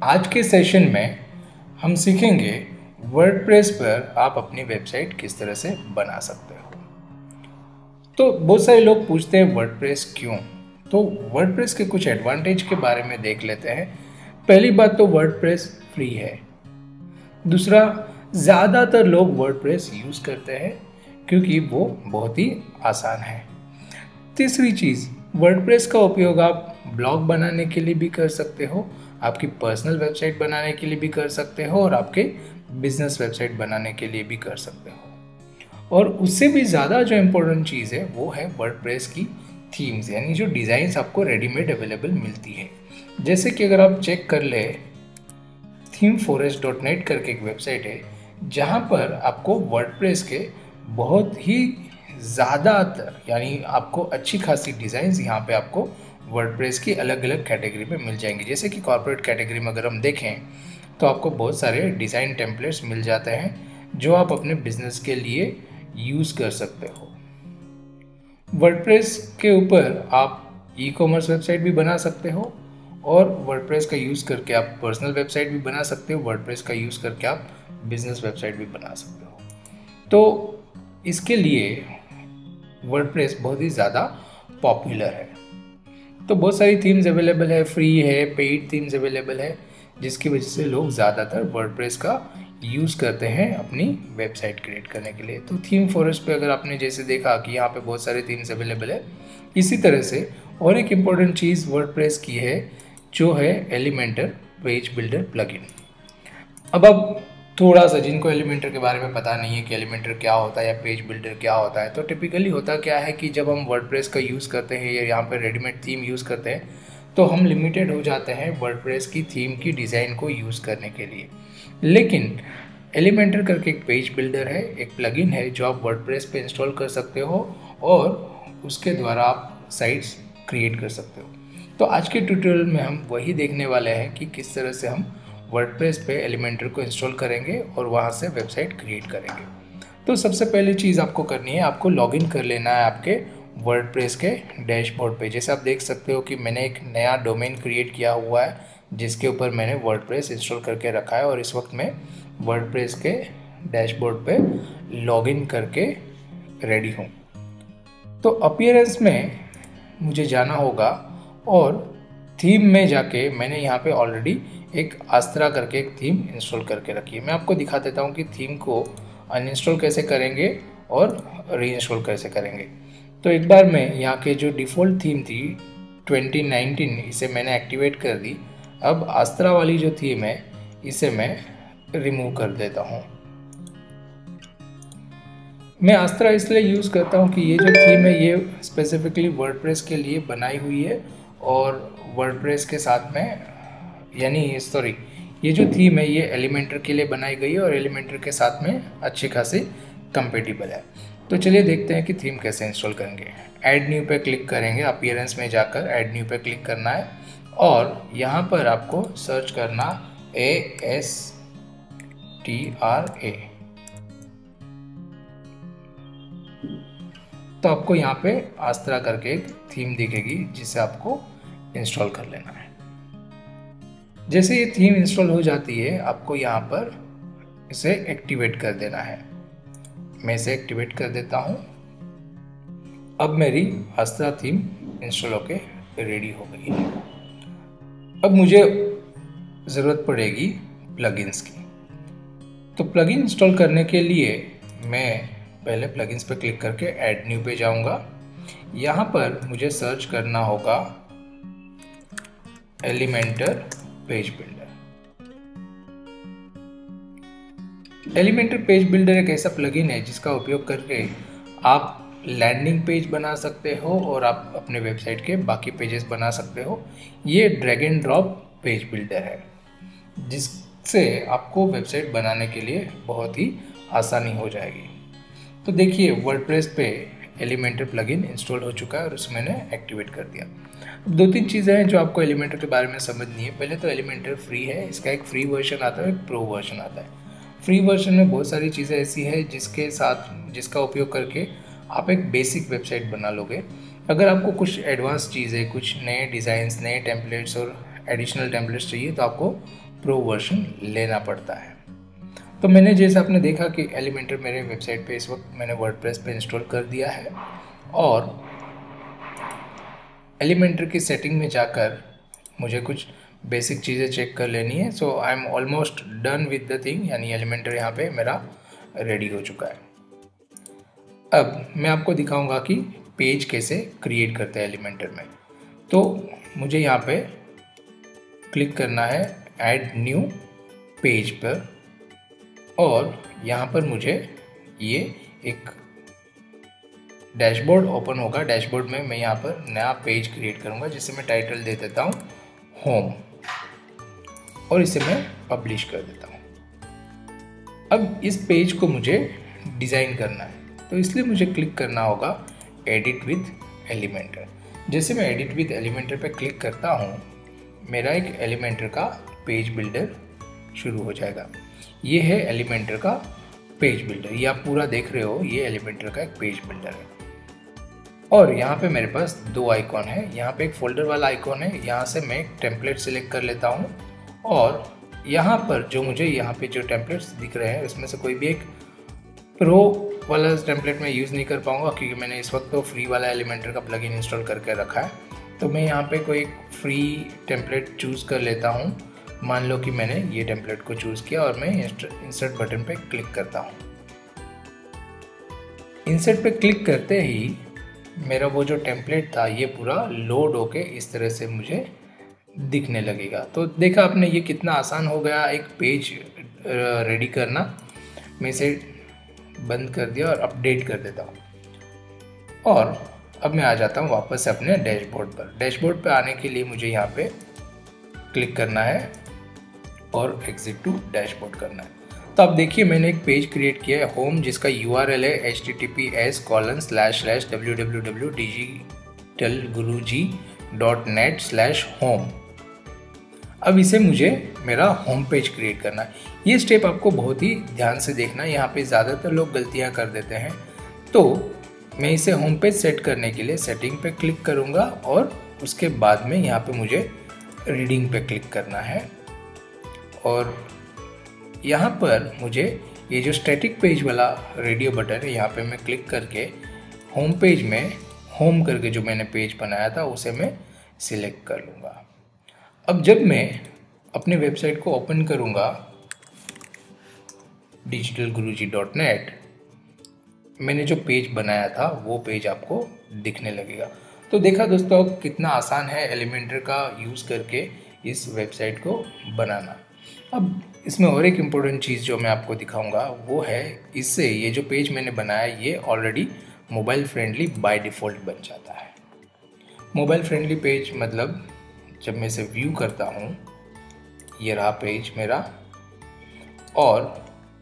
आज के सेशन में हम सीखेंगे वर्डप्रेस पर आप अपनी वेबसाइट किस तरह से बना सकते हो। तो बहुत सारे लोग पूछते हैं वर्डप्रेस क्यों। तो वर्डप्रेस के कुछ एडवांटेज के बारे में देख लेते हैं। पहली बात तो वर्डप्रेस फ्री है। दूसरा, ज़्यादातर लोग वर्डप्रेस यूज़ करते हैं क्योंकि वो बहुत ही आसान है। तीसरी चीज़, वर्डप्रेस का उपयोग आप ब्लॉग बनाने के लिए भी कर सकते हो, आपकी पर्सनल वेबसाइट बनाने के लिए भी कर सकते हो और आपके बिजनेस वेबसाइट बनाने के लिए भी कर सकते हो। और उससे भी ज़्यादा जो इम्पोर्टेंट चीज़ है वो है वर्डप्रेस की थीम्स, यानी जो डिज़ाइंस आपको रेडीमेड अवेलेबल मिलती है। जैसे कि अगर आप चेक कर ले, themeforest.net करके एक वेबसाइट है जहाँ पर आपको वर्डप्रेस के बहुत ही ज़्यादातर यानी आपको अच्छी खासी डिज़ाइंस यहाँ पे आपको वर्डप्रेस की अलग अलग कैटेगरी में मिल जाएंगे। जैसे कि कॉर्पोरेट कैटेगरी में अगर हम देखें तो आपको बहुत सारे डिज़ाइन टेम्पलेट्स मिल जाते हैं जो आप अपने बिजनेस के लिए यूज़ कर सकते हो। वर्डप्रेस के ऊपर आप ई कॉमर्स वेबसाइट भी बना सकते हो और वर्डप्रेस का यूज़ करके आप पर्सनल वेबसाइट भी बना सकते हो, वर्डप्रेस का यूज़ करके आप बिजनेस वेबसाइट भी बना सकते हो। तो इसके लिए वर्डप्रेस बहुत ही ज़्यादा पॉपुलर है। तो बहुत सारी थीम्स अवेलेबल है, फ्री है, पेड थीम्स अवेलेबल है, जिसकी वजह से लोग ज़्यादातर वर्डप्रेस का यूज़ करते हैं अपनी वेबसाइट क्रिएट करने के लिए। तो थीम फॉरेस्ट पे अगर आपने जैसे देखा कि यहाँ पे बहुत सारे थीम्स अवेलेबल है, इसी तरह से और एक इम्पॉर्टेंट चीज़ वर्डप्रेस की है जो है एलिमेंटर पेज बिल्डर प्लगइन। अब थोड़ा सा जिनको एलिमेंटर के बारे में पता नहीं है कि एलिमेंटर क्या होता है या पेज बिल्डर क्या होता है, तो टिपिकली होता क्या है कि जब हम वर्डप्रेस का यूज़ करते हैं या यहाँ पर रेडीमेड थीम यूज़ करते हैं तो हम लिमिटेड हो जाते हैं वर्डप्रेस की थीम की डिज़ाइन को यूज़ करने के लिए। लेकिन एलिमेंटर करके एक पेज बिल्डर है, एक प्लगइन है जो आप वर्डप्रेस पे इंस्टॉल कर सकते हो और उसके द्वारा आप साइट्स क्रिएट कर सकते हो। तो आज के ट्यूटोरियल में हम वही देखने वाले हैं कि किस तरह से हम वर्डप्रेस पे एलिमेंटर को इंस्टॉल करेंगे और वहाँ से वेबसाइट क्रिएट करेंगे। तो सबसे पहली चीज़ आपको करनी है, आपको लॉगिन कर लेना है आपके वर्डप्रेस के डैशबोर्ड पे। जैसे आप देख सकते हो कि मैंने एक नया डोमेन क्रिएट किया हुआ है जिसके ऊपर मैंने वर्डप्रेस इंस्टॉल करके रखा है और इस वक्त मैं वर्डप्रेस के डैशबोर्ड पे लॉगिन करके रेडी हूँ। तो अपीयरेंस में मुझे जाना होगा और थीम में जाके मैंने यहाँ पे ऑलरेडी एक आस्त्रा करके एक थीम इंस्टॉल करके रखी है। मैं आपको दिखा देता हूँ कि थीम को अनइंस्टॉल कैसे करेंगे और रीइंस्टॉल कैसे करेंगे। तो एक बार मैं यहाँ के जो डिफ़ॉल्ट थीम थी 2019, इसे मैंने एक्टिवेट कर दी। अब आस्त्रा वाली जो थीम है इसे मैं रिमूव कर देता हूँ। मैं आस्त्रा इसलिए यूज़ करता हूँ कि ये जो थीम है ये स्पेसिफिकली वर्डप्रेस के लिए बनाई हुई है और वर्डप्रेस के साथ में ये जो थीम है ये एलिमेंटर के लिए बनाई गई है और एलिमेंटर के साथ में अच्छी खासी कंपेटिबल है। तो चलिए देखते हैं कि थीम कैसे इंस्टॉल करेंगे। ऐड न्यू पे क्लिक करेंगे, अपीयरेंस में जाकर ऐड न्यू पे क्लिक करना है और यहाँ पर आपको सर्च करना ASTRA। तो आपको यहाँ पे आस्त्रा करके एक थीम दिखेगी जिसे आपको इंस्टॉल कर लेना है। जैसे ये थीम इंस्टॉल हो जाती है आपको यहाँ पर इसे एक्टिवेट कर देना है। मैं इसे एक्टिवेट कर देता हूँ। अब मेरी आस्त्रा थीम इंस्टॉल होके रेडी हो गई है। अब मुझे ज़रूरत पड़ेगी प्लगइन्स की। तो प्लगइन इंस्टॉल करने के लिए मैं पहले प्लगइन्स पे क्लिक करके ऐड न्यू पे जाऊंगा। यहाँ पर मुझे सर्च करना होगा Elementor page builder. Elementor page builder एक ऐसा प्लगइन है जिसका उपयोग करके आप लैंडिंग पेज बना सकते हो और आप अपने वेबसाइट के बाकी पेजेस बना सकते हो। ये drag and drop page builder है जिससे आपको वेबसाइट बनाने के लिए बहुत ही आसानी हो जाएगी। तो देखिए वर्डप्रेस पे एलिमेंटर प्लगइन इंस्टॉल हो चुका है और उसे मैंने एक्टिवेट कर दिया। अब दो तीन चीज़ें हैं जो आपको एलिमेंटर के बारे में समझनी है। पहले तो एलिमेंटर फ्री है, इसका एक फ्री वर्जन आता है, एक प्रो वर्जन आता है। फ्री वर्जन में बहुत सारी चीज़ें ऐसी है जिसका उपयोग करके आप एक बेसिक वेबसाइट बना लोगे। अगर आपको कुछ एडवांस चीज़ें, कुछ नए डिज़ाइंस, नए टेम्पलेट्स और एडिशनल टेम्पलेट्स चाहिए तो आपको प्रो वर्जन लेना पड़ता है। तो मैंने जैसे आपने देखा कि एलिमेंटर मेरे वेबसाइट पे इस वक्त मैंने वर्डप्रेस पे इंस्टॉल कर दिया है और एलिमेंटर की सेटिंग में जाकर मुझे कुछ बेसिक चीज़ें चेक कर लेनी है। So I am almost done with the thing, यानी एलिमेंटर यहाँ पे मेरा रेडी हो चुका है। अब मैं आपको दिखाऊंगा कि पेज कैसे क्रिएट करते हैं एलिमेंटर में। तो मुझे यहाँ पे क्लिक करना है ऐड न्यू पेज पर और यहाँ पर मुझे ये एक डैशबोर्ड ओपन होगा। डैशबोर्ड में मैं यहाँ पर नया पेज क्रिएट करूँगा जिसे मैं टाइटल दे देता हूँ होम और इसे मैं पब्लिश कर देता हूँ। अब इस पेज को मुझे डिज़ाइन करना है तो इसलिए मुझे क्लिक करना होगा एडिट विद एलिमेंटर। जैसे मैं एडिट विद एलिमेंटर पे क्लिक करता हूँ मेरा एक एलिमेंटर का पेज बिल्डर शुरू हो जाएगा। ये है एलिमेंटर का पेज बिल्डर, ये आप पूरा देख रहे हो, ये एलिमेंटर का एक पेज बिल्डर है। और यहाँ पे मेरे पास दो आइकॉन है। यहाँ पे एक फोल्डर वाला आइकॉन है, यहाँ से मैं एक टेम्पलेट सिलेक्ट कर लेता हूँ और यहाँ पर जो मुझे यहाँ पे जो टेम्पलेट्स दिख रहे हैं उसमें से कोई भी एक प्रो वाला टेम्पलेट मैं यूज़ नहीं कर पाऊँगा क्योंकि मैंने इस वक्त तो फ्री वाला एलिमेंटर का प्लगइन इंस्टॉल करके रखा है। तो मैं यहाँ पे कोई एक फ्री टेम्पलेट चूज़ कर लेता हूँ। मान लो कि मैंने ये टेम्पलेट को चूज़ किया और मैं इंसर्ट बटन पे क्लिक करता हूँ। इंसर्ट पे क्लिक करते ही मेरा वो जो टेम्पलेट था ये पूरा लोड होके इस तरह से मुझे दिखने लगेगा। तो देखा आपने ये कितना आसान हो गया एक पेज रेडी करना। मैं इसे बंद कर दिया और अपडेट कर देता हूँ और अब मैं आ जाता हूँ वापस से अपने डैशबोर्ड पर। डैशबोर्ड पर आने के लिए मुझे यहाँ पे क्लिक करना है और एग्जिट टू डैशबोर्ड करना है। तो आप देखिए मैंने एक पेज क्रिएट किया है होम जिसका URL है https://www.digitalguruji.net/home। अब इसे मुझे मेरा होम पेज क्रिएट करना है। ये स्टेप आपको बहुत ही ध्यान से देखना है, यहाँ पे ज़्यादातर लोग गलतियाँ कर देते हैं। तो मैं इसे होम पेज सेट करने के लिए सेटिंग पे क्लिक करूँगा और उसके बाद में यहाँ पे मुझे रीडिंग पे क्लिक करना है और यहाँ पर मुझे ये जो स्टैटिक पेज वाला रेडियो बटन है यहाँ पे मैं क्लिक करके होम पेज में होम करके जो मैंने पेज बनाया था उसे मैं सिलेक्ट कर लूँगा। अब जब मैं अपनी वेबसाइट को ओपन करूँगा digitalguruji.net, मैंने जो पेज बनाया था वो पेज आपको दिखने लगेगा। तो देखा दोस्तों कितना आसान है एलिमेंटर का यूज़ करके इस वेबसाइट को बनाना। अब इसमें और एक इम्पोर्टेंट चीज़ जो मैं आपको दिखाऊंगा वो है इससे ये जो पेज मैंने बनाया ये already mobile friendly by default बन जाता है। मोबाइल फ्रेंडली पेज मतलब जब मैं इसे व्यू करता हूँ ये रहा पेज मेरा और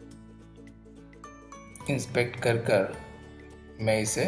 इंस्पेक्ट कर मैं इसे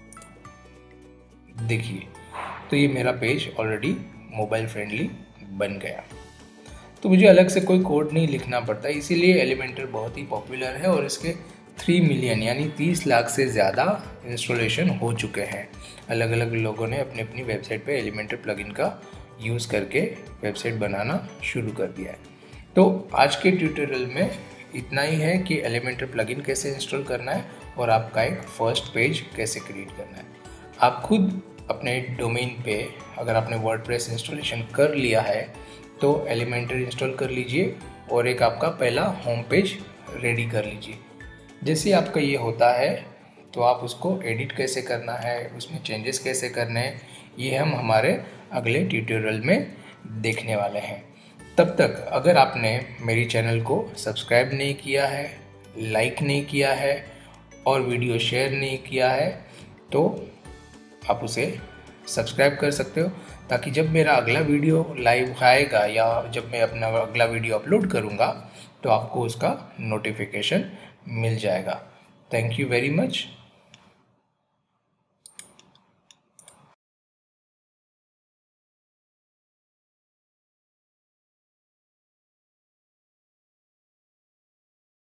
देखिए तो ये मेरा पेज ऑलरेडी मोबाइल फ्रेंडली बन गया। तो मुझे अलग से कोई कोड नहीं लिखना पड़ता, इसीलिए एलिमेंटर बहुत ही पॉपुलर है और इसके 3 मिलियन यानी 30 लाख से ज़्यादा इंस्टॉलेशन हो चुके हैं। अलग अलग लोगों ने अपनी अपनी वेबसाइट पे एलिमेंटर प्लगइन का यूज़ करके वेबसाइट बनाना शुरू कर दिया है। तो आज के ट्यूटोरियल में इतना ही है कि एलिमेंटर प्लगइन कैसे इंस्टॉल करना है और आपका एक फर्स्ट पेज कैसे क्रिएट करना है। आप खुद अपने डोमेन पे अगर आपने वर्डप्रेस इंस्टॉलेशन कर लिया है तो एलिमेंटर इंस्टॉल कर लीजिए और एक आपका पहला होम पेज रेडी कर लीजिए। जैसे आपका ये होता है तो आप उसको एडिट कैसे करना है, उसमें चेंजेस कैसे करने हैं, ये हम हमारे अगले ट्यूटोरियल में देखने वाले हैं। तब तक अगर आपने मेरी चैनल को सब्सक्राइब नहीं किया है, लाइक नहीं किया है और वीडियो शेयर नहीं किया है तो आप उसे सब्सक्राइब कर सकते हो ताकि जब मेरा अगला वीडियो लाइव आएगा या जब मैं अपना अगला वीडियो अपलोड करूँगा तो आपको उसका नोटिफिकेशन मिल जाएगा। Thank you very much.